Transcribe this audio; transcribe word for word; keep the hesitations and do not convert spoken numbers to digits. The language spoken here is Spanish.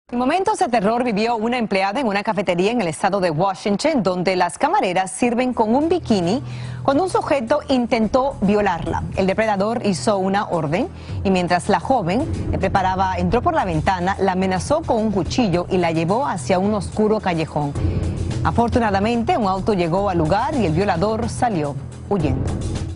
Momentos de terror vivió una empleada en una cafetería en el estado de Washington, donde las camareras sirven con un bikini cuando un sujeto intentó violarla. El depredador hizo una orden y mientras la joven le preparaba, entró por la ventana, la amenazó con un cuchillo y la llevó hacia un oscuro callejón. Afortunadamente, un auto llegó al lugar y el violador salió huyendo.